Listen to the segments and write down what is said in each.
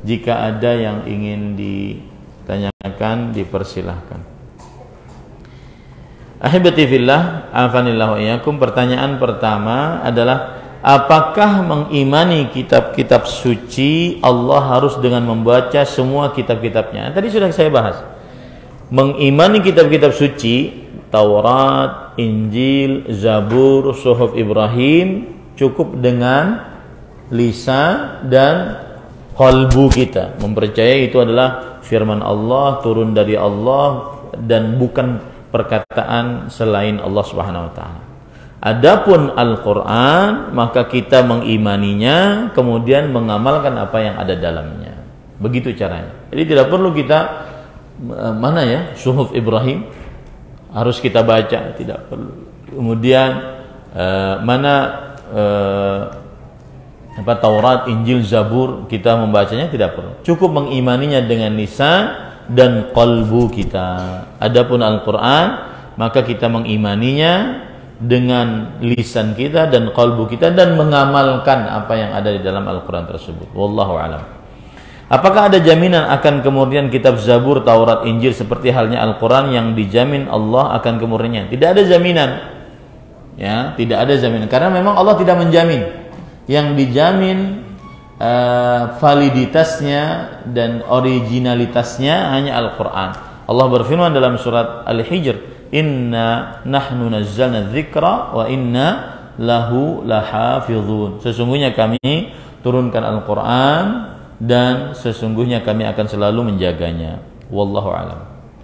Jika ada yang ingin ditanyakan, dipersilahkan. Ahibati fillah, afanillahu wa iyyakum. Pertanyaan pertama adalah, apakah mengimani kitab-kitab suci Allah harus dengan membaca semua kitab-kitabnya? Tadi sudah saya bahas. Mengimani kitab-kitab suci, Taurat, Injil, Zabur, Suhuf Ibrahim, cukup dengan lisan dan qalbu kita. Mempercayai itu adalah firman Allah, turun dari Allah, dan bukan perkataan selain Allah Subhanahu wa taala. Adapun Al-Qur'an, maka kita mengimaninya kemudian mengamalkan apa yang ada dalamnya. Begitu caranya. Jadi tidak perlu kita Suhuf Ibrahim harus kita baca, tidak perlu. Kemudian Taurat, Injil, Zabur kita membacanya tidak perlu. Cukup mengimaninya dengan lisan dan qalbu kita. Adapun Al-Qur'an, maka kita mengimaninya dengan lisan kita dan qalbu kita dan mengamalkan apa yang ada di dalam Al-Qur'an tersebut. Wallahu a'lam. Apakah ada jaminan akan kemurnian kitab Zabur, Taurat, Injil seperti halnya Al-Qur'an yang dijamin Allah akan kemurniannya? Tidak ada jaminan. Ya, tidak ada jaminan karena memang Allah tidak menjamin. Yang dijamin validitasnya dan originalitasnya hanya Al-Quran. Allah berfirman dalam surat Al-Hijr, Inna nahnu nazzalna dzikra wa inna lahu lahafizun. Sesungguhnya kami turunkan Al-Quran dan sesungguhnya kami akan selalu menjaganya. Wallahu a'lam.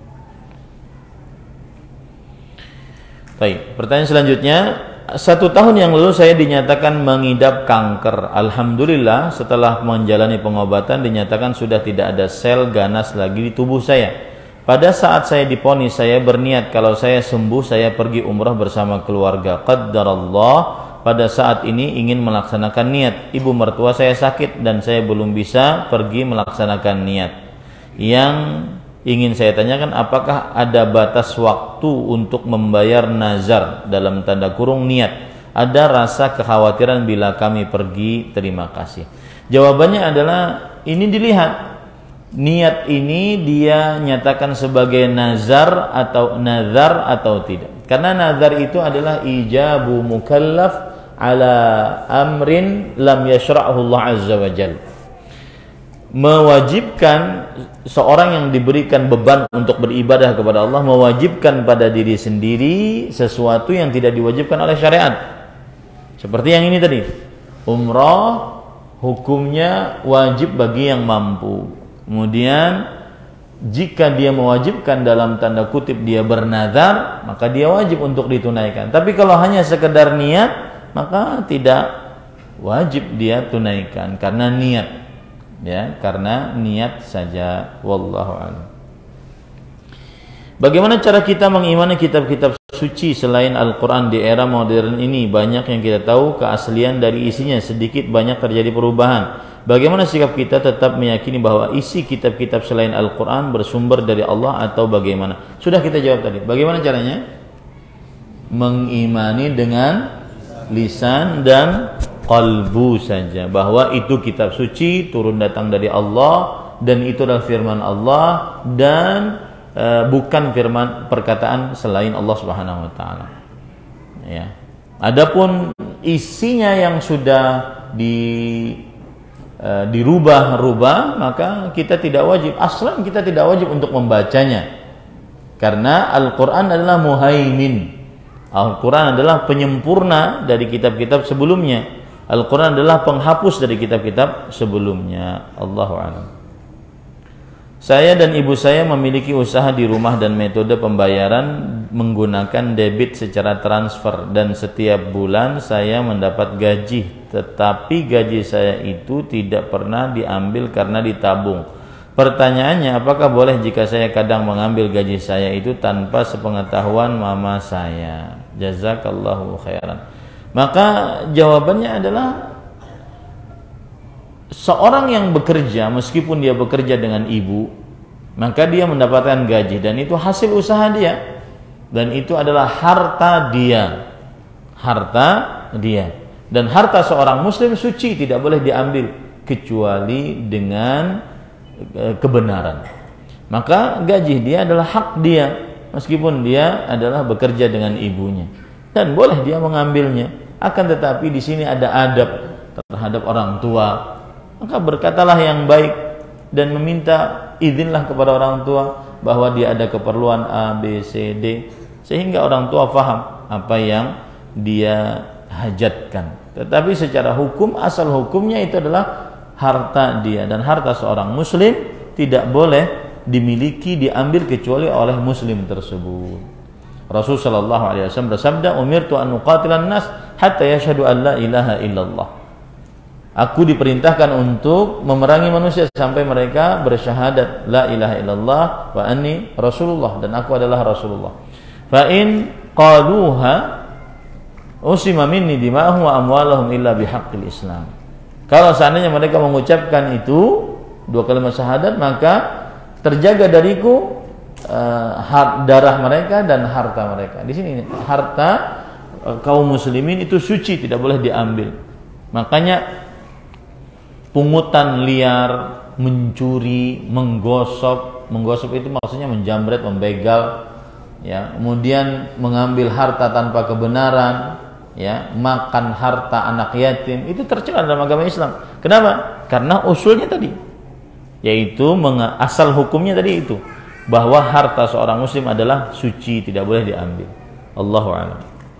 Baik, pertanyaan selanjutnya. 1 tahun yang lalu saya dinyatakan mengidap kanker. Alhamdulillah setelah menjalani pengobatan dinyatakan sudah tidak ada sel ganas lagi di tubuh saya. Pada saat saya divonis, saya berniat kalau saya sembuh saya pergi umrah bersama keluarga. Qaddarallah, pada saat ini ingin melaksanakan niat. Ibu mertua saya sakit dan saya belum bisa pergi melaksanakan niat. Yang ingin saya tanyakan, apakah ada batas waktu untuk membayar nazar dalam tanda kurung niat? Ada rasa kekhawatiran bila kami pergi, terima kasih. Jawabannya adalah ini dilihat. Niat ini dia nyatakan sebagai nazar atau tidak. Karena nazar itu adalah ijabu mukallaf ala amrin lam yashra'hu Allah azza wa jalla. Mewajibkan seorang yang diberikan beban untuk beribadah kepada Allah, mewajibkan pada diri sendiri sesuatu yang tidak diwajibkan oleh syariat. Seperti yang ini tadi, umrah hukumnya wajib bagi yang mampu. Kemudian jika dia mewajibkan dalam tanda kutip dia bernazar, maka dia wajib untuk ditunaikan. Tapi kalau hanya sekedar niat, maka tidak wajib dia tunaikan karena niat. Ya, karena niat saja. Wallahu a'lam. Bagaimana cara kita mengimani kitab-kitab suci selain Al-Quran di era modern ini? Banyak yang kita tahu keaslian dari isinya, sedikit banyak terjadi perubahan. Bagaimana sikap kita tetap meyakini bahwa isi kitab-kitab selain Al-Quran bersumber dari Allah atau bagaimana? Sudah kita jawab tadi. Bagaimana caranya? Mengimani dengan lisan dan qalbu saja, bahwa itu kitab suci turun datang dari Allah dan itu adalah firman Allah dan bukan firman perkataan selain Allah Subhanahu wa taala. Ya. Adapun isinya yang sudah dirubah-rubah, maka kita tidak wajib, aslan kita tidak wajib untuk membacanya. Karena Al-Qur'an adalah muhaimin. Al-Quran adalah penyempurna dari kitab-kitab sebelumnya. Al-Quran adalah penghapus dari kitab-kitab sebelumnya. Allahu a'lam. Saya dan ibu saya memiliki usaha di rumah dan metode pembayaran menggunakan debit secara transfer dan setiap bulan saya mendapat gaji, tetapi gaji saya itu tidak pernah diambil karena ditabung. Pertanyaannya, apakah boleh jika saya kadang mengambil gaji saya itu tanpa sepengetahuan mama saya? Jazakallahu khairan. Maka jawabannya adalah seorang yang bekerja, meskipun dia bekerja dengan ibu, maka dia mendapatkan gaji dan itu hasil usaha dia dan itu adalah harta dia. Harta dia. Dan harta seorang muslim suci, tidak boleh diambil kecuali dengan kebenaran. Maka gaji dia adalah hak dia, meskipun dia adalah bekerja dengan ibunya, dan boleh dia mengambilnya. Akan tetapi di sini ada adab terhadap orang tua. Maka berkatalah yang baik dan meminta izinlah kepada orang tua bahwa dia ada keperluan A, B, C, D, sehingga orang tua faham apa yang dia hajatkan. Tetapi secara hukum, asal hukumnya itu adalah harta dia, dan harta seorang muslim tidak boleh dimiliki, diambil kecuali oleh muslim tersebut. Rasul sallallahu alaihi wasallam bersabda, "Umirtu an uqatilan nas hatta yashhadu an la ilaha illallah." Aku diperintahkan untuk memerangi manusia sampai mereka bersyahadat la ilaha illallah wa anni rasulullah, dan aku adalah rasulullah. Fa in qaluha usima minni dima'ahum wa amwalahum illa bihaqqil islam. Kalau seandainya mereka mengucapkan itu dua kalimat syahadat, maka terjaga dariku darah mereka dan harta mereka. Di sini harta kaum muslimin itu suci, tidak boleh diambil. Makanya pungutan liar, mencuri, menggosok itu maksudnya menjamret, membegal, ya, kemudian mengambil harta tanpa kebenaran, ya, makan harta anak yatim, itu tercela dalam agama Islam. Kenapa? Karena usulnya tadi, yaitu asal hukumnya tadi itu, bahwa harta seorang muslim adalah suci, tidak boleh diambil. Allahu a'lam.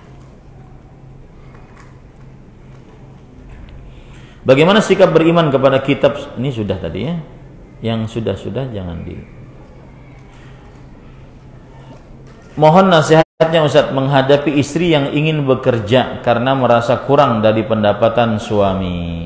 Bagaimana sikap beriman kepada kitab? Ini sudah tadi ya. Yang sudah jangan di. Mohon nasihatnya Ustaz menghadapi istri yang ingin bekerja karena merasa kurang dari pendapatan suami.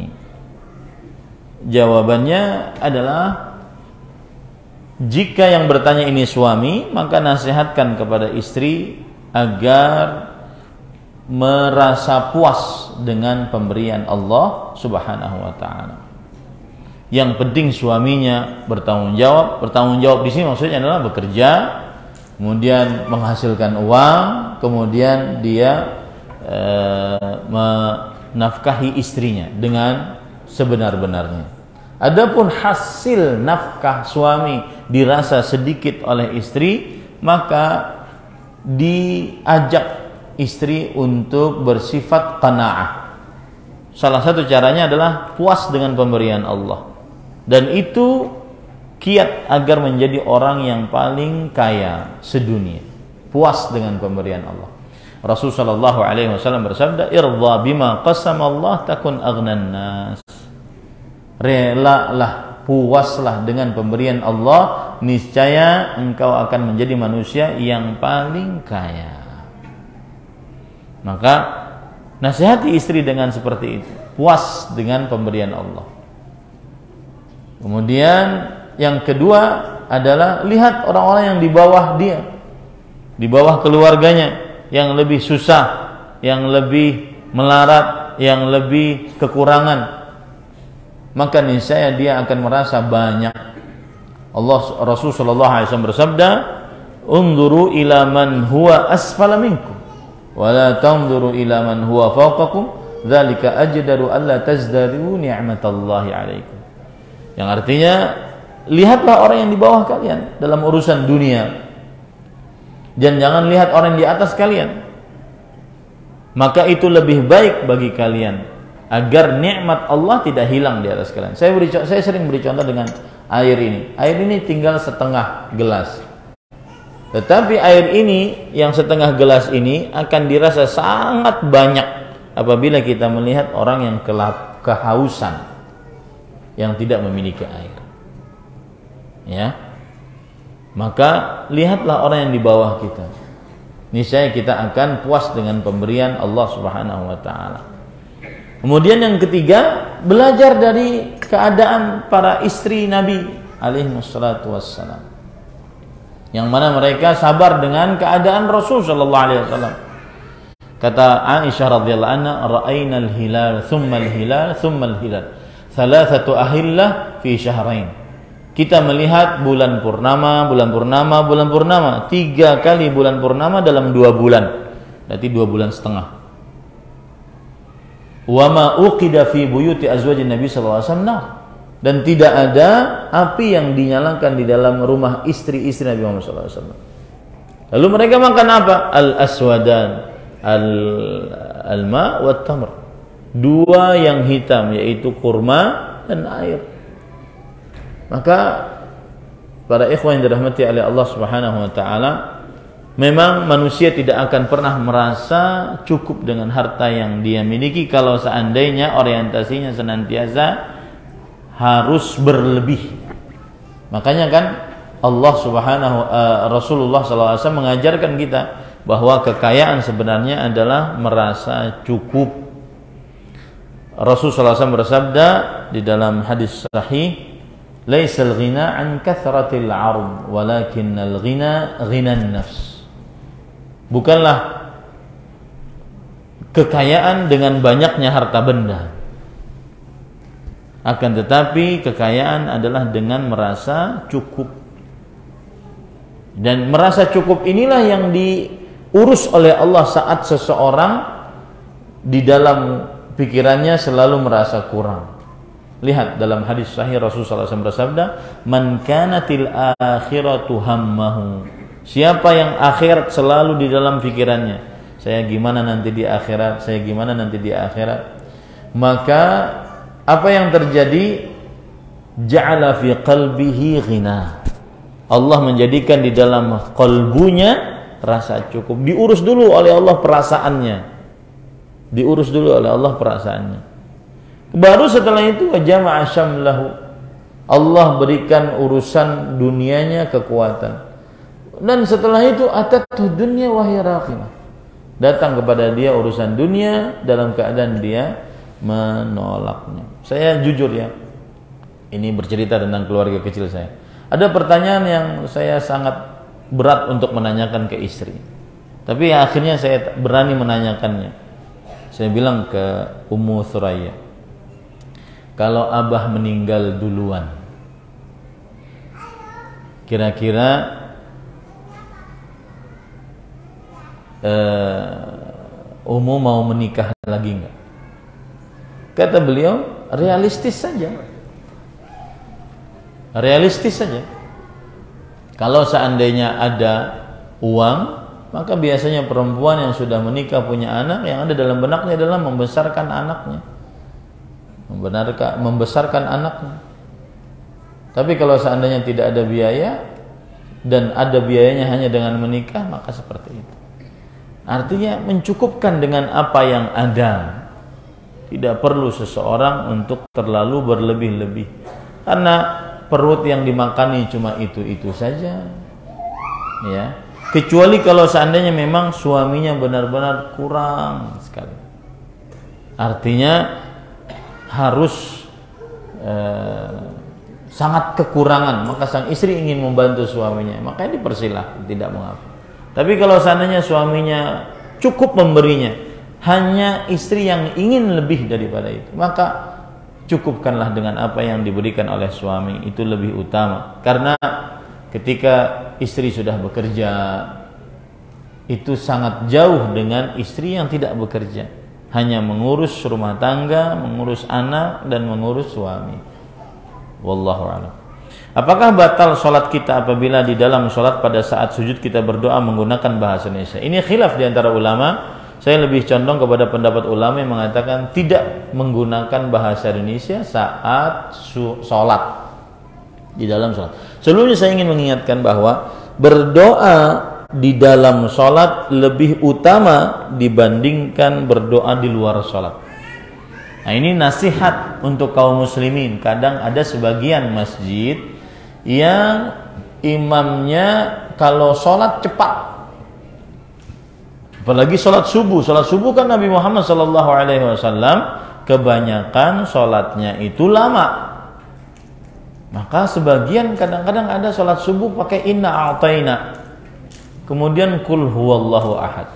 Jawabannya adalah, jika yang bertanya ini suami, maka nasihatkan kepada istri agar merasa puas dengan pemberian Allah Subhanahu wa taala. Yang penting suaminya bertanggung jawab. Bertanggung jawab di sini maksudnya adalah bekerja, kemudian menghasilkan uang, kemudian dia menafkahi istrinya dengan sebenar-benarnya. Adapun hasil nafkah suami dirasa sedikit oleh istri, maka diajak istri untuk bersifat qanaah. Salah satu caranya adalah puas dengan pemberian Allah, dan itu kiat agar menjadi orang yang paling kaya sedunia, puas dengan pemberian Allah. Rasul sallallahu alaihi wasallam bersabda, "Irdha bima qasama Allah takun aghnan nas." Relalah, puaslah dengan pemberian Allah, niscaya engkau akan menjadi manusia yang paling kaya. Maka nasihati istri dengan seperti itu, puas dengan pemberian Allah. Kemudian yang kedua adalah lihat orang-orang yang di bawah dia, di bawah keluarganya, yang lebih susah, yang lebih melarat, yang lebih kekurangan. Maka niscaya dia akan merasa banyak. Rasul sallallahu alaihi wasallam bersabda, "Unduru ila man huwa asfala minkum, wa la tanzuru ila man huwa fawqakum, dzalika ajdaru alla tazdaru ni'matallahi 'alaikum." Yang artinya, lihatlah orang yang di bawah kalian dalam urusan dunia, dan jangan lihat orang yang di atas kalian. Maka itu lebih baik bagi kalian, agar nikmat Allah tidak hilang di atas kalian. Saya sering beri contoh dengan air ini. Air ini tinggal setengah gelas. Tetapi air ini, yang setengah gelas ini, akan dirasa sangat banyak apabila kita melihat orang yang kehausan, yang tidak memiliki air. Ya, maka lihatlah orang yang di bawah kita. Niscaya kita akan puas dengan pemberian Allah Subhanahu wa taala. Kemudian yang ketiga, belajar dari keadaan para istri Nabi alaihi wassalatu wassalam, yang mana mereka sabar dengan keadaan Rasul sallallahu alaihi wasallam. Kata Aisyah radhiyallahu anha, "Ra'ayna al-hilal, thumma al-hilal, thumma al-hilal. Thalathatu ahillah fi syahrain." Kita melihat bulan purnama, 3 kali bulan purnama dalam 2 bulan. Berarti 2 bulan setengah. Wa ma uqida fi buyuti azwajin Nabi sallallahu alaihi wasallam. Dan tidak ada api yang dinyalakan di dalam rumah istri-istri Nabi Muhammad SAW. Lalu mereka makan apa? Al-aswadan, al-ma wa tamr. Dua yang hitam, yaitu kurma dan air. Maka para ikhwan yang dirahmati oleh Allah Subhanahu wa taala, memang manusia tidak akan pernah merasa cukup dengan harta yang dia miliki kalau seandainya orientasinya senantiasa harus berlebih. Makanya kan Rasulullah SAW mengajarkan kita bahwa kekayaan sebenarnya adalah merasa cukup. Rasulullah SAW bersabda di dalam hadis sahih, "Laisal ghina an kathratil 'ard, walakinnal ghina ghinan nafs." Bukanlah kekayaan dengan banyaknya harta benda, akan tetapi kekayaan adalah dengan merasa cukup. Dan merasa cukup inilah yang diurus oleh Allah saat seseorang di dalam pikirannya selalu merasa kurang. Lihat dalam hadis sahih Rasulullah SAW bersabda, "Man kanatil akhiratu hammahu." Siapa yang akhirat selalu di dalam pikirannya, saya gimana nanti di akhirat, saya gimana nanti di akhirat, maka apa yang terjadi? Ja'ala fi qalbihi ghina. Allah menjadikan di dalam qalbunya rasa cukup. Diurus dulu oleh Allah perasaannya. Diurus dulu oleh Allah perasaannya. Baru setelah itu jama'a syamlahu. Allah berikan urusan dunianya kekuatan. Dan setelah itu atatu dunya wa hiya raqimah. Datang kepada dia urusan dunia dalam keadaan dia menolaknya. Saya jujur ya, ini bercerita tentang keluarga kecil saya. Ada pertanyaan yang saya sangat berat untuk menanyakan ke istri, tapi akhirnya saya berani menanyakannya. Saya bilang ke Ummu Thuraya, kalau abah meninggal duluan, kira-kira Ummu mau menikah lagi enggak? Kata beliau, realistis saja. Realistis saja. Kalau seandainya ada uang, maka biasanya perempuan yang sudah menikah punya anak, yang ada dalam benaknya adalah membesarkan anaknya. Membesarkan anaknya. Tapi kalau seandainya tidak ada biaya dan ada biayanya hanya dengan menikah, maka seperti itu. Artinya mencukupkan dengan apa yang ada. Tidak perlu seseorang untuk terlalu berlebih-lebih, karena perut yang dimakani cuma itu-itu saja, ya. Kecuali kalau seandainya memang suaminya benar-benar kurang sekali, artinya harus sangat kekurangan, maka sang istri ingin membantu suaminya, makanya dipersilahkan, tidak mengapa. Tapi kalau seandainya suaminya cukup memberinya, hanya istri yang ingin lebih daripada itu, maka cukupkanlah dengan apa yang diberikan oleh suami, itu lebih utama. Karena ketika istri sudah bekerja, itu sangat jauh dengan istri yang tidak bekerja, hanya mengurus rumah tangga, mengurus anak, dan mengurus suami. Wallahu a'lam. Apakah batal sholat kita apabila di dalam sholat pada saat sujud kita berdoa menggunakan bahasa Indonesia? Ini khilaf di antara ulama. Saya lebih condong kepada pendapat ulama yang mengatakan tidak menggunakan bahasa Indonesia saat sholat, di dalam sholat. Sebelumnya saya ingin mengingatkan bahwa berdoa di dalam sholat lebih utama dibandingkan berdoa di luar sholat. Nah, ini nasihat untuk kaum muslimin. Kadang ada sebagian masjid yang imamnya kalau sholat cepat, apalagi sholat subuh. Sholat subuh kan Nabi Muhammad SAW kebanyakan sholatnya itu lama. Maka sebagian kadang-kadang ada sholat subuh pakai inna a'taina, kemudian kul huwallahu ahad,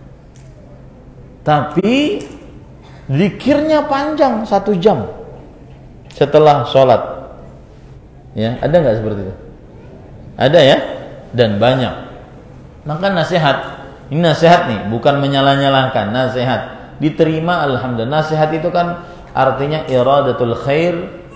tapi zikirnya panjang 1 jam setelah sholat. Ya, ada nggak seperti itu? Ada ya, dan banyak. Maka nasihat, ini nasihat nih, bukan menyalah-nyalahkan, nasihat diterima alhamdulillah. Nasihat itu kan artinya iradatul khair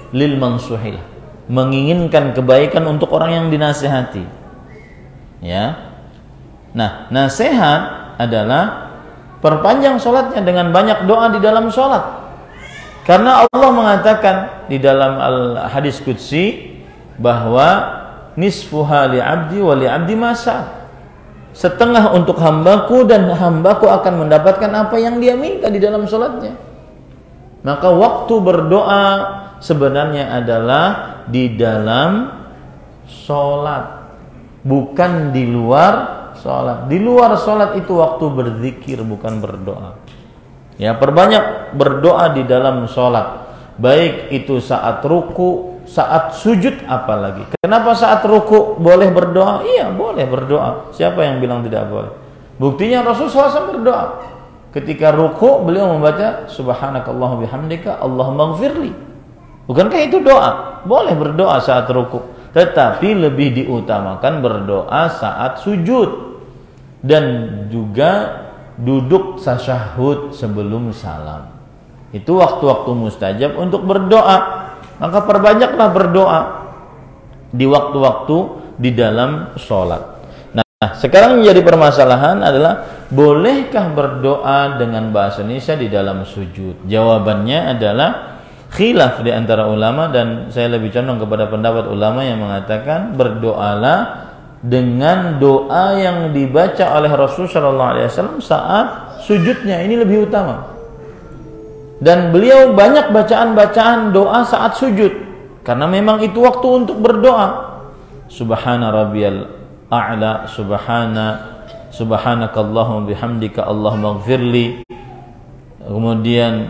lil mansuhil, menginginkan kebaikan untuk orang yang dinasihati. Ya. Nah, nasihat adalah perpanjang sholatnya dengan banyak doa di dalam sholat. Karena Allah mengatakan di dalam hadis qudsi bahwa nisfuha li'abdi wa li'abdi masa, setengah untuk hambaku dan hambaku akan mendapatkan apa yang dia minta di dalam sholatnya. Maka waktu berdoa sebenarnya adalah di dalam sholat, bukan di luar sholat. Di luar sholat itu waktu berzikir, bukan berdoa. Ya, perbanyak berdoa di dalam sholat, baik itu saat ruku, saat sujud apalagi. Kenapa saat ruku boleh berdoa? Iya, boleh berdoa. Siapa yang bilang tidak boleh? Buktinya Rasulullah SAW berdoa. Ketika ruku beliau membaca subhanakallahumma bihamdika Allahumma ighfirli. Bukankah itu doa? Boleh berdoa saat ruku, tetapi lebih diutamakan berdoa saat sujud dan juga duduk tasyahud sebelum salam. Itu waktu-waktu mustajab untuk berdoa. Maka perbanyaklah berdoa di waktu-waktu di dalam sholat. Nah, sekarang menjadi permasalahan adalah bolehkah berdoa dengan bahasa Indonesia di dalam sujud? Jawabannya adalah khilaf di antara ulama, dan saya lebih condong kepada pendapat ulama yang mengatakan berdoalah dengan doa yang dibaca oleh Rasulullah SAW saat sujudnya, ini lebih utama. Dan beliau banyak bacaan-bacaan doa saat sujud, karena memang itu waktu untuk berdoa. Subhana rabbiyal a'la, subhanakallahumma bihamdika Allahumma ighfirli. Kemudian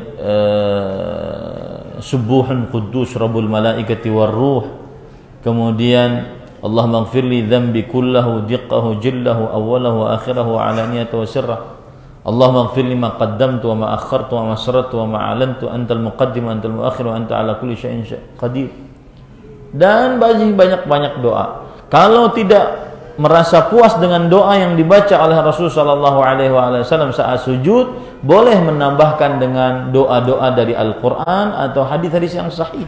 subuhun quddus rabbul malaikati war ruh. Kemudian Allahumma ighfirli dhanbi kullahu diqqahu jillahu awwalahu wa akhirahu wa alaniyatahu wa sirrahu. Allahumma ighfirli ma qaddamtu wa ma akhartu wa ma asrartu wa ma alantu antal muqaddim wa antal muakhir wa anta ala kulli syai'in qadir. Dan banyak-banyak doa. Kalau tidak merasa puas dengan doa yang dibaca oleh Rasulullah SAW saat sujud, boleh menambahkan dengan doa-doa dari Al-Quran atau hadis-hadis yang sahih.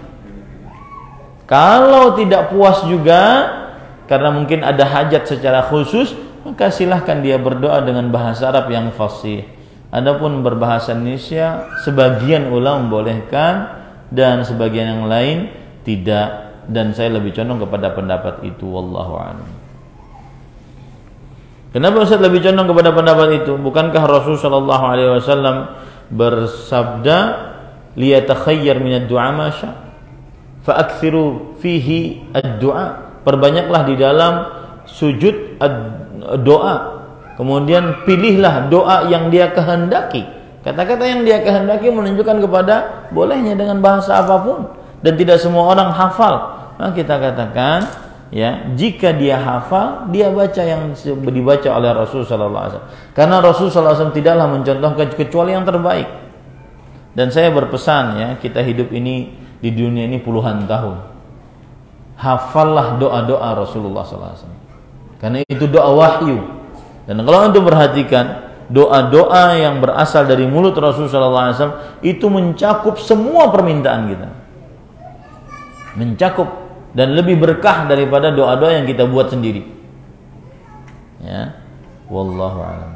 Kalau tidak puas juga, karena mungkin ada hajat secara khusus, maka silahkan dia berdoa dengan bahasa Arab yang fasih. Adapun berbahasa Indonesia, sebagian ulama membolehkan dan sebagian yang lain tidak. Dan saya lebih condong kepada pendapat itu, wallahu a'lam. Kenapa Ustaz lebih condong kepada pendapat itu? Bukankah Rasulullah SAW bersabda, liyatakhayyar minad du'a ma sya', fa'akthiru fihi ad-du'a. Perbanyaklah di dalam sujud doa, kemudian pilihlah doa yang dia kehendaki. Kata-kata yang dia kehendaki menunjukkan kepada bolehnya dengan bahasa apapun, dan tidak semua orang hafal. Maka kita katakan, ya, jika dia hafal, dia baca yang dibaca oleh Rasulullah SAW. Karena Rasulullah SAW tidaklah mencontohkan kecuali yang terbaik. Dan saya berpesan, ya, kita hidup ini di dunia ini puluhan tahun. Hafallah doa-doa Rasulullah SAW. Karena itu doa wahyu. Dan kalau Anda perhatikan, doa-doa yang berasal dari mulut Rasulullah SAW itu mencakup semua permintaan kita. Mencakup dan lebih berkah daripada doa-doa yang kita buat sendiri. Ya, wallahu a'lam.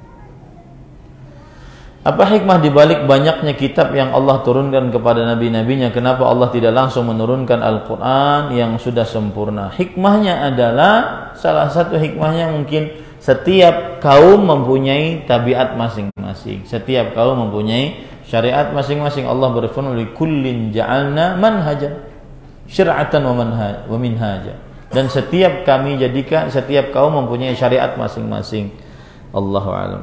Apa hikmah dibalik banyaknya kitab yang Allah turunkan kepada nabi-nabinya? Kenapa Allah tidak langsung menurunkan Al-Quran yang sudah sempurna? Hikmahnya adalah, salah satu hikmahnya mungkin setiap kaum mempunyai tabiat masing-masing. Setiap kaum mempunyai syariat masing-masing. Allah berfirman, likullin ja'alna manhajan syir'atan wa minhaja. Dan setiap kami jadikan, setiap kaum mempunyai syariat masing-masing. Allahu a'lam.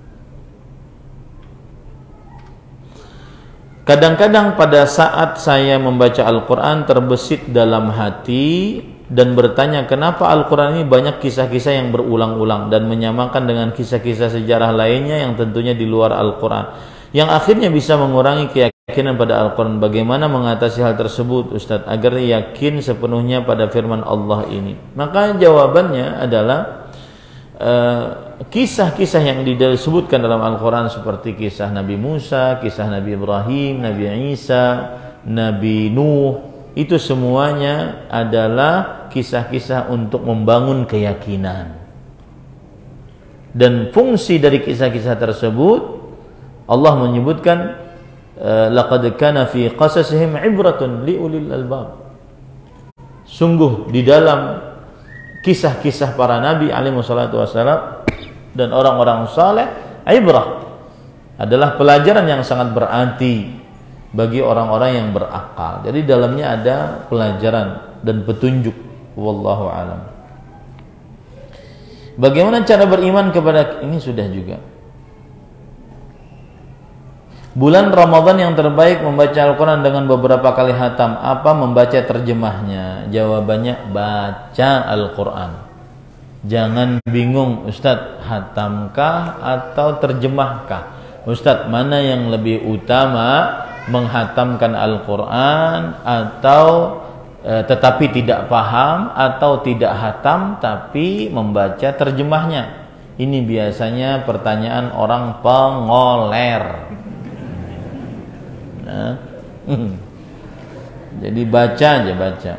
Kadang-kadang pada saat saya membaca Al-Quran terbesit dalam hati dan bertanya, kenapa Al-Quran ini banyak kisah-kisah yang berulang-ulang dan menyamakan dengan kisah-kisah sejarah lainnya yang tentunya di luar Al-Quran, yang akhirnya bisa mengurangi keyakinan pada Al-Quran. Bagaimana mengatasi hal tersebut, Ustadz, agar yakin sepenuhnya pada firman Allah ini? Maka jawabannya adalah kisah-kisah yang disebutkan dalam Al-Quran seperti kisah Nabi Musa, kisah Nabi Ibrahim, Nabi Isa, Nabi Nuh, itu semuanya adalah kisah-kisah untuk membangun keyakinan. Dan fungsi dari kisah-kisah tersebut, Allah menyebutkan laqad kana fi qasasihim ibratun liulil albab. Sungguh di dalam kisah-kisah para nabi alaihi wassalatu wassalam dan orang-orang saleh, ibrah adalah pelajaran yang sangat berarti bagi orang-orang yang berakal. Jadi dalamnya ada pelajaran dan petunjuk. Wallahu alam. Bagaimana cara beriman kepada ini sudah juga. Bulan Ramadan yang terbaik membaca Al-Quran dengan beberapa kali hatam. Apa membaca terjemahnya? Jawabannya baca Al-Quran. Jangan bingung, Ustadz, hatamkah atau terjemahkah? Ustadz, mana yang lebih utama, menghatamkan Al-Quran atau tetapi tidak paham, atau tidak hatam tapi membaca terjemahnya? Ini biasanya pertanyaan orang pengoler. Nah, jadi baca aja, baca.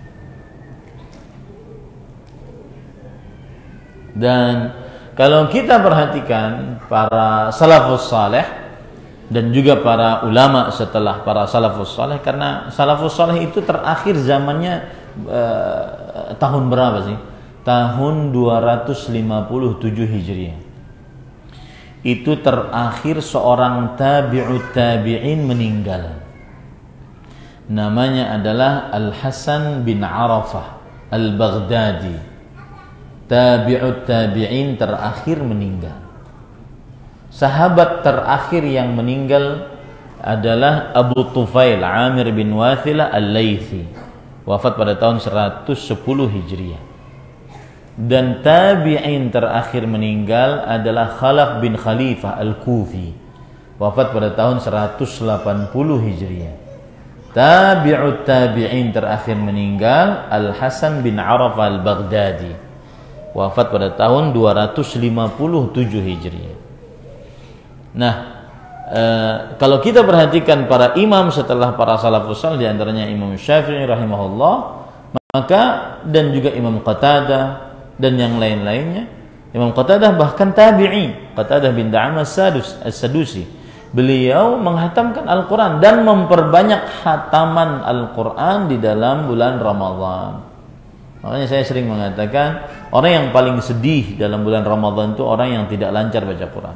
Dan kalau kita perhatikan para salafus saleh dan juga para ulama setelah para salafus saleh, karena salafus saleh itu terakhir zamannya tahun berapa sih? Tahun 257 Hijriah. Itu terakhir seorang tabi'ut tabi'in meninggal. Namanya adalah Al-Hasan bin Arafah Al-Baghdadi. Tabi'ut tabi'in terakhir meninggal. Sahabat terakhir yang meninggal adalah Abu Tufail Amir bin Wathilah Al-Laythi, wafat pada tahun 110 Hijriah. Dan tabi'in terakhir meninggal adalah Khalaf bin Khalifah Al-Kufi, wafat pada tahun 180 Hijriah. Tabi'ut tabi'in terakhir meninggal Al-Hasan bin Arafah Al-Baghdadi, wafat pada tahun 257 Hijriah. Nah, kalau kita perhatikan para imam setelah para salafus saleh, di antaranya Imam Syafi'i rahimahullah, maka dan juga Imam Qatadah dan yang lain-lainnya. Imam Qatadah bahkan tabi'i, Qatadah bin Da'amah As-Sadusi, beliau menghatamkan Al-Quran dan memperbanyak hataman Al-Quran di dalam bulan Ramadan. Makanya saya sering mengatakan, orang yang paling sedih dalam bulan Ramadan itu orang yang tidak lancar baca Quran.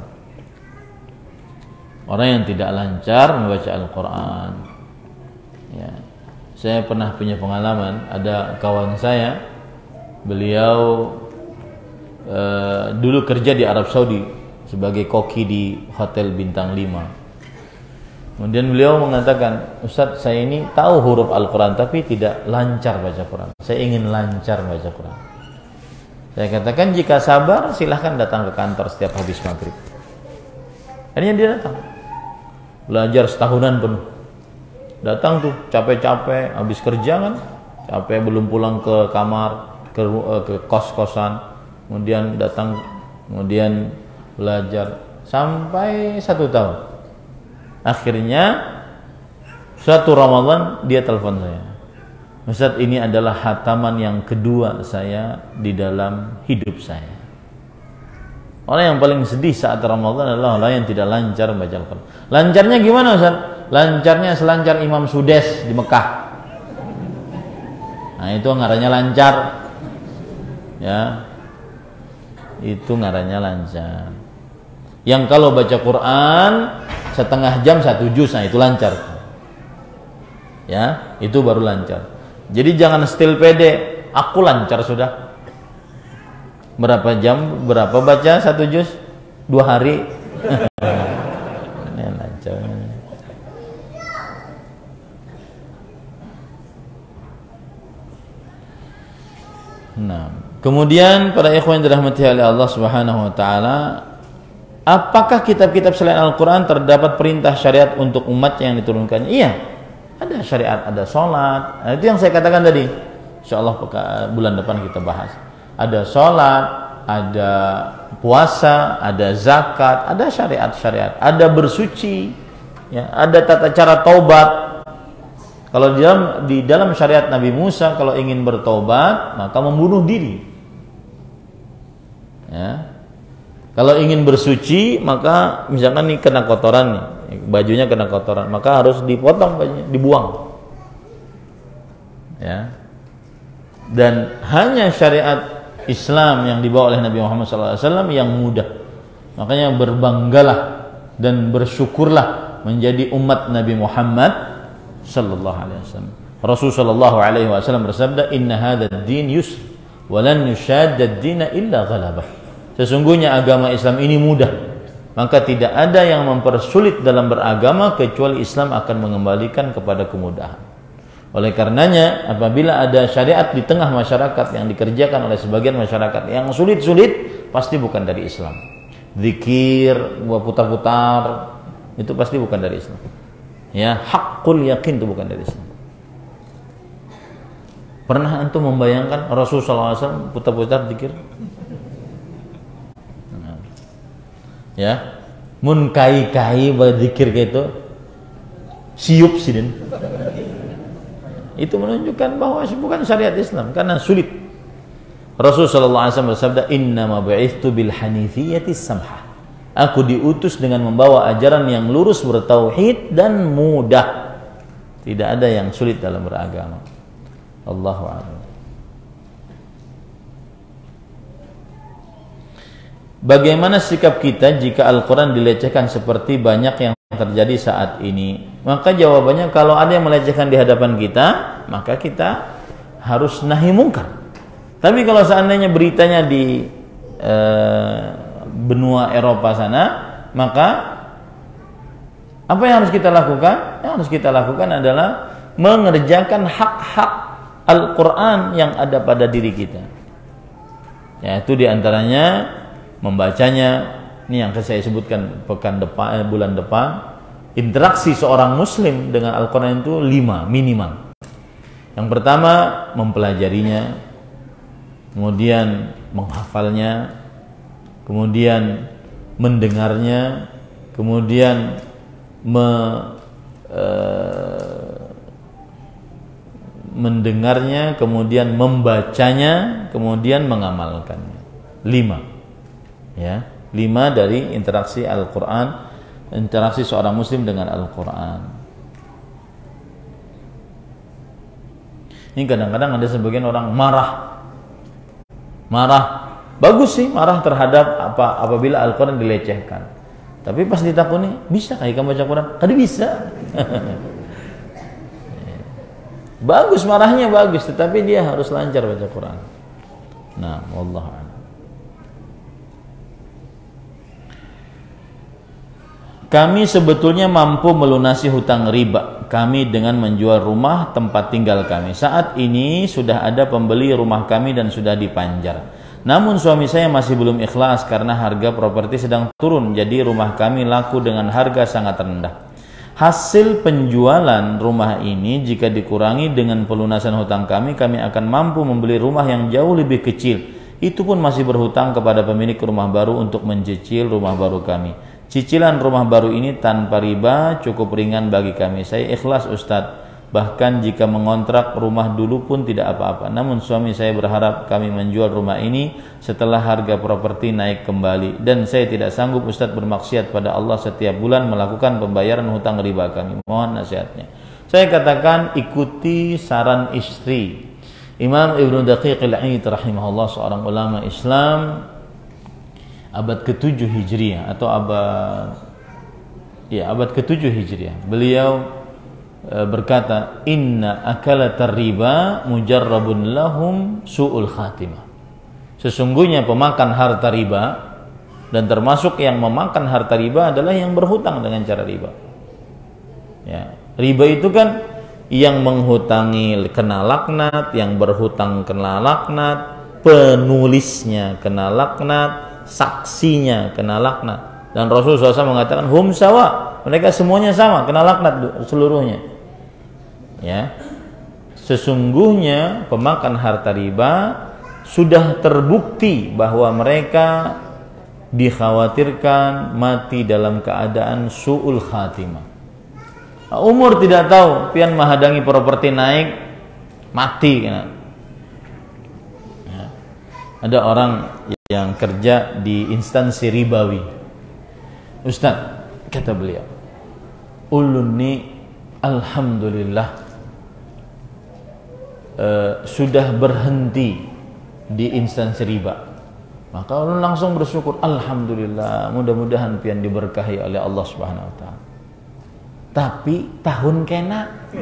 Orang yang tidak lancar membaca Al-Quran. Ya. Saya pernah punya pengalaman, ada kawan saya, beliau dulu kerja di Arab Saudi sebagai koki di hotel bintang 5. Kemudian beliau mengatakan, Ustadz, saya ini tahu huruf Al-Quran tapi tidak lancar baca Quran. Saya ingin lancar baca Quran. Saya katakan, jika sabar silahkan datang ke kantor setiap habis maghrib. Akhirnya dia datang, belajar setahunan penuh. Datang tuh capek-capek, habis kerja kan, capek, belum pulang ke kamar, ke kos-kosan, kemudian datang, kemudian belajar sampai 1 tahun. Akhirnya suatu Ramadan dia telepon saya, Ustadz, ini adalah hataman yang kedua saya di dalam hidup saya. Orang yang paling sedih saat Ramadan adalah orang yang tidak lancar membaca Al-Quran. Lancarnya gimana, Ustaz? Lancarnya selancar Imam Sudes di Mekah. Nah, itu ngarannya lancar. Ya. Itu ngarannya lancar. Yang kalau baca Quran setengah jam 1 juz, nah itu lancar. Ya, itu baru lancar. Jadi jangan stil pede, aku lancar sudah. Berapa jam, berapa baca 1 juz? 2 hari. Ini lancar. Nah, kemudian para ikhwan yang dirahmati oleh Allah Subhanahu wa taala, apakah kitab-kitab selain Al-Quran terdapat perintah syariat untuk umat yang diturunkannya? Iya, ada syariat, ada sholat. Nah, itu yang saya katakan tadi. Insyaallah bulan depan kita bahas. Ada sholat, ada puasa, ada zakat, ada syariat-syariat, ada bersuci, ya, ada tata cara taubat, Kalau di dalam syariat Nabi Musa, kalau ingin bertobat maka membunuh diri. Ya. Kalau ingin bersuci, maka misalkan nih kena kotoran nih, bajunya kena kotoran, maka harus dipotong bajunya, dibuang. Ya. Dan hanya syariat Islam yang dibawa oleh Nabi Muhammad SAW yang mudah. Makanya berbanggalah dan bersyukurlah menjadi umat Nabi Muhammad sallallahu alaihi wasallam. Rasul sallallahu alaihi wasallam bersabda, "Inna hadzal din yusr, wa lan yushadda ad-dina illa ghalabah." Sesungguhnya agama Islam ini mudah, maka tidak ada yang mempersulit dalam beragama kecuali Islam akan mengembalikan kepada kemudahan. Oleh karenanya, apabila ada syariat di tengah masyarakat yang dikerjakan oleh sebagian masyarakat yang sulit-sulit, pasti bukan dari Islam. Zikir, putar-putar, itu pasti bukan dari Islam. Ya, haqqul yakin itu bukan dari Islam. Pernah antum membayangkan Rasulullah SAW putar-putar zikir? Ya, mun kai-kai berzikir kayak itu siup sidin. Itu menunjukkan bahwa bukan syariat Islam karena sulit. Rasulullah SAW bersabda, "Innama bu'ithtu bil hanifiyyati samhah." Aku diutus dengan membawa ajaran yang lurus, bertauhid dan mudah. Tidak ada yang sulit dalam beragama. Allahu a'lam. Bagaimana sikap kita jika Al-Quran dilecehkan seperti banyak yang terjadi saat ini? Maka jawabannya, kalau ada yang melecehkan di hadapan kita, maka kita harus nahi mungkar. Tapi kalau seandainya beritanya di benua Eropa sana, maka apa yang harus kita lakukan? Yang harus kita lakukan adalah mengerjakan hak-hak Al-Quran yang ada pada diri kita. Yaitu diantaranya membacanya. Ini yang saya sebutkan pekan depan, bulan depan. Interaksi seorang muslim dengan Al-Quran itu 5 minimal. Yang pertama, mempelajarinya, kemudian menghafalnya, kemudian mendengarnya, kemudian mendengarnya, kemudian membacanya, kemudian mengamalkannya. 5. Ya, 5 dari interaksi Al-Quran, interaksi seorang muslim dengan Al-Quran. Ini kadang-kadang ada sebagian orang marah. Bagus sih marah terhadap apabila Al-Quran dilecehkan. Tapi pas ditakuni, bisa kayak kamu baca Quran? Tadi bisa. Bagus, marahnya bagus, tetapi dia harus lancar baca Quran. Nah, wallahu a'lam. Kami sebetulnya mampu melunasi hutang riba kami dengan menjual rumah tempat tinggal kami. Saat ini sudah ada pembeli rumah kami dan sudah dipanjar. Namun suami saya masih belum ikhlas karena harga properti sedang turun. Jadi rumah kami laku dengan harga sangat rendah. Hasil penjualan rumah ini jika dikurangi dengan pelunasan hutang kami akan mampu membeli rumah yang jauh lebih kecil. Itu pun masih berhutang kepada pemilik rumah baru untuk mencicil rumah baru kami. Cicilan rumah baru ini tanpa riba cukup ringan bagi kami. Saya ikhlas Ustadz. Bahkan jika mengontrak rumah dulu pun tidak apa-apa. Namun suami saya berharap kami menjual rumah ini setelah harga properti naik kembali. Dan saya tidak sanggup Ustadz bermaksiat pada Allah setiap bulan melakukan pembayaran hutang riba kami. Mohon nasihatnya. Saya katakan ikuti saran istri. Imam Ibnu Daqiq al-Aid rahimahullah, seorang ulama Islam abad ke-7 Hijriah atau abad ke-7 Hijriah. Beliau berkata, "Inna akalatar riba mujarrabun lahum su'ul khatimah." Sesungguhnya pemakan harta riba, dan termasuk yang memakan harta riba adalah yang berhutang dengan cara riba. Ya, riba itu kan yang menghutangi kena laknat, yang berhutang kena laknat, penulisnya kena laknat, saksinya kena laknat. Dan Rasulullah SAW mengatakan hum sawa, mereka semuanya sama, kena laknat seluruhnya. Ya, sesungguhnya pemakan harta riba sudah terbukti bahwa mereka dikhawatirkan mati dalam keadaan su'ul khatimah. Umur tidak tahu, pian menghadangi properti naik, mati. Ya. Ada orang yang kerja di instansi ribawi. Ustaz, kata beliau, ulun alhamdulillah sudah berhenti di instansi riba. Maka ulun langsung bersyukur, alhamdulillah, mudah-mudahan pian diberkahi oleh Allah Subhanahu wa taala. Tapi tahun kena.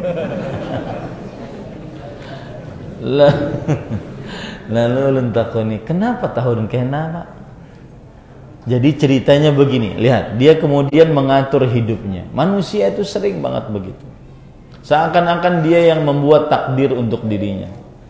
Lalu ulun takoni, kenapa tahun kena, Pak? Jadi ceritanya begini, lihat, dia kemudian mengatur hidupnya. Manusia itu sering banget begitu. Seakan-akan dia yang membuat takdir untuk dirinya.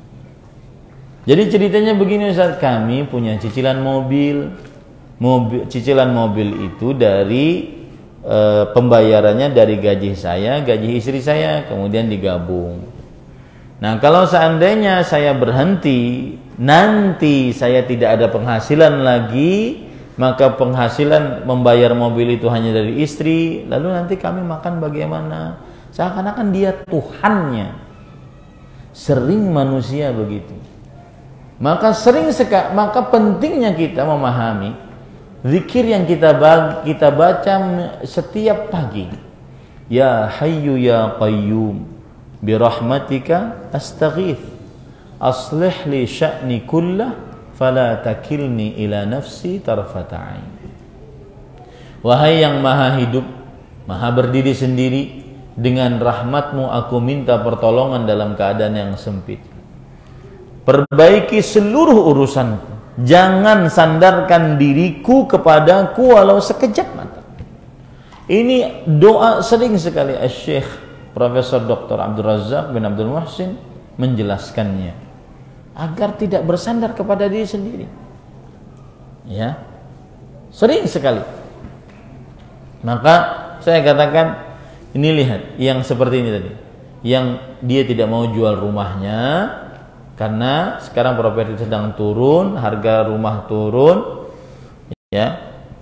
Jadi ceritanya begini, Ustaz, kami punya cicilan mobil. Cicilan mobil itu dari pembayarannya dari gaji saya, gaji istri saya, kemudian digabung. Nah, kalau seandainya saya berhenti, nanti saya tidak ada penghasilan lagi, maka penghasilan membayar mobil itu hanya dari istri, lalu nanti kami makan bagaimana? Seakan-akan dia Tuhannya. Sering manusia begitu. Maka pentingnya kita memahami zikir yang kita baca setiap pagi. Ya Hayyu ya Qayyum birahmatika astaghith aslih li sya'ni kullah fala takilni ila nafsi tarfata ain. Wahai yang maha hidup, maha berdiri sendiri, dengan rahmatmu aku minta pertolongan dalam keadaan yang sempit. Perbaiki seluruh urusanku, jangan sandarkan diriku kepadaku walau sekejap mata. Ini doa sering sekali Syekh Profesor Dr. Abdul Razak bin Abdul Muhsin menjelaskannya, agar tidak bersandar kepada diri sendiri. Ya, sering sekali. Maka saya katakan, ini lihat yang seperti ini tadi, yang dia tidak mau jual rumahnya karena sekarang properti sedang turun, harga rumah turun, ya.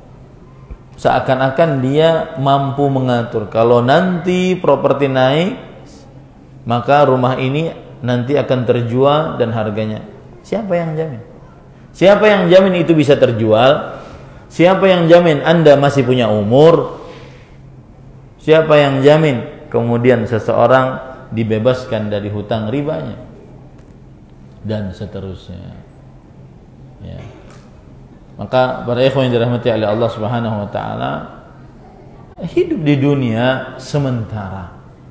Seakan-akan dia mampu mengatur, kalau nanti properti naik, maka rumah ini nanti akan terjual dan harganya. Siapa yang jamin? Siapa yang jamin itu bisa terjual? Siapa yang jamin Anda masih punya umur? Siapa yang jamin kemudian seseorang dibebaskan dari hutang ribanya? Dan seterusnya. Ya. Maka para ikhwan yang dirahmati oleh Allah Subhanahu wa taala, hidup di dunia sementara.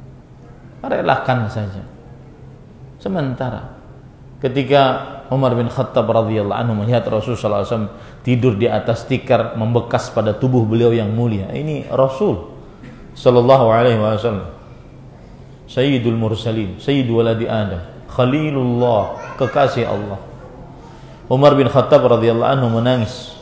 Relakan saja. Sementara. Ketika Umar bin Khattab radhiyallahu anhu melihat Rasulullah SAW tidur di atas tikar membekas pada tubuh beliau yang mulia. Ini Rasul sallallahu alaihi wasallam, Sayyidul Mursalin, Sayyidu waladi Adam, Khalilullah, kekasih Allah. Umar bin Khattab radhiyallahu anhu menangis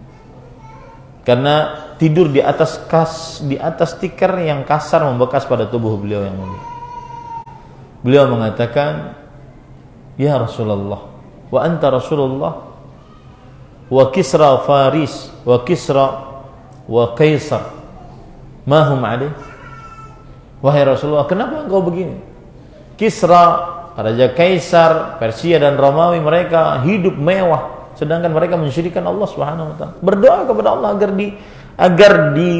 karena tidur di atas tikar yang kasar membekas pada tubuh beliau yang mulia. Beliau mengatakan, "Ya Rasulullah, wa anta Rasulullah, wa Kisra Faris, wa Kisra wa Kaisar, ma hum alaih." Wahai Rasulullah, kenapa engkau begini? Kisra, Raja Kaisar, Persia dan Romawi, mereka hidup mewah, sedangkan mereka mensyirikkan Allah Subhanahu wa taala. Berdoa kepada Allah agar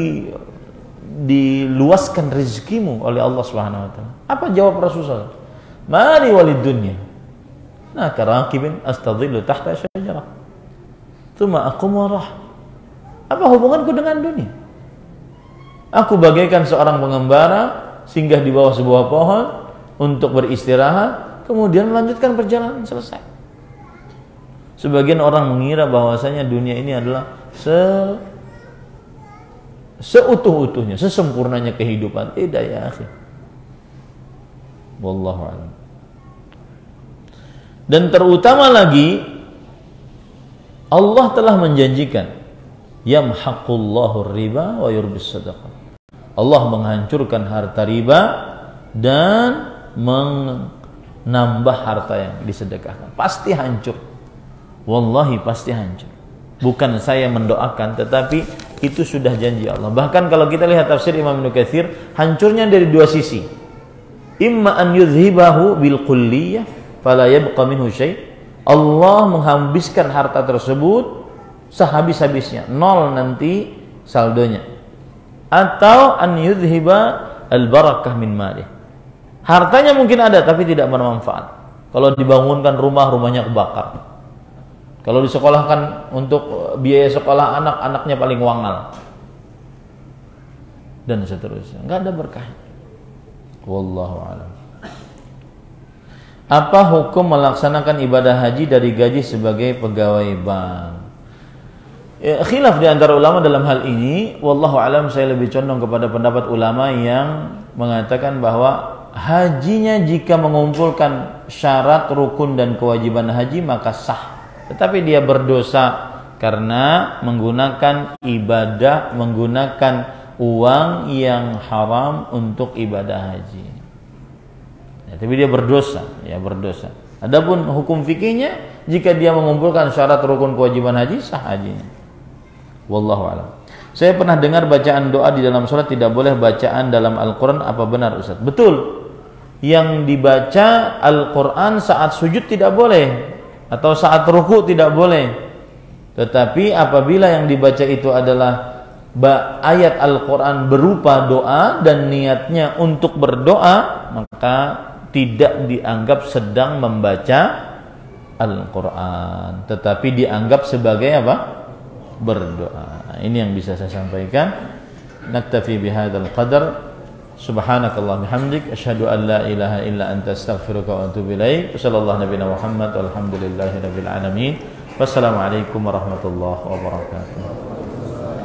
diluaskan rezekimu oleh Allah Subhanahu wa taala. Apa jawab Rasulullah? Mali walid dunya. Nah, karakibin astadhillu tahta syajarah. Tsumma aqum wa rah. Apa hubunganku dengan dunia? Aku bagaikan seorang pengembara singgah di bawah sebuah pohon untuk beristirahat, kemudian melanjutkan perjalanan, selesai. Sebagian orang mengira bahwasanya dunia ini adalah seutuh-utuhnya, sesempurnanya kehidupan. Tidak, ya akhi. Wallahu a'lam. Dan terutama lagi, Allah telah menjanjikan, yamhaqullahu riba wa yurbis sadaqah. Allah menghancurkan harta riba dan menambah harta yang disedekahkan. Pasti hancur. Wallahi pasti hancur. Bukan saya mendoakan, tetapi itu sudah janji Allah. Bahkan kalau kita lihat tafsir Imam Ibnu Katsir, hancurnya dari dua sisi. Imma an yudhibahu bil kulliyah fala yabqa minhu syai'. Allah menghabiskan harta tersebut sehabis-habisnya, nol nanti saldonya. Atau an yudhiba al barakah min malih. Hartanya mungkin ada tapi tidak bermanfaat. Kalau dibangunkan rumah, rumahnya kebakar. Kalau disekolahkan untuk biaya sekolah anak, anaknya paling wangal. Dan seterusnya. Enggak ada berkah. Wallahu a'lam. Apa hukum melaksanakan ibadah haji dari gaji sebagai pegawai bank? Ya, khilaf di antara ulama dalam hal ini. Wallahu a'lam, saya lebih condong kepada pendapat ulama yang mengatakan bahwa hajinya jika mengumpulkan syarat, rukun dan kewajiban haji maka sah. Tetapi dia berdosa karena menggunakan ibadah, menggunakan uang yang haram untuk ibadah haji. Ya, tapi dia berdosa, ya berdosa. Adapun hukum fikihnya, jika dia mengumpulkan syarat, rukun, kewajiban haji, sah hajinya. Wallahu a'lam. Saya pernah dengar bacaan doa di dalam sholat tidak boleh bacaan dalam Al-Quran. Apa benar Ustaz? Betul. Yang dibaca Al-Quran saat sujud tidak boleh, atau saat ruku tidak boleh. Tetapi apabila yang dibaca itu adalah ayat Al-Quran berupa doa dan niatnya untuk berdoa, maka tidak dianggap sedang membaca Al-Quran, tetapi dianggap sebagai apa? Berdoa. Ini yang bisa saya sampaikan. Naktafi bihadzal qadar. Subhanakallah bihamdik, asyhadu an la ilaha illa anta astaghfiruka wa atubu ilaik. Sallallahu nabiyana Muhammad walhamdulillahi rabbil alamin. Wassalamualaikum warahmatullahi wabarakatuh.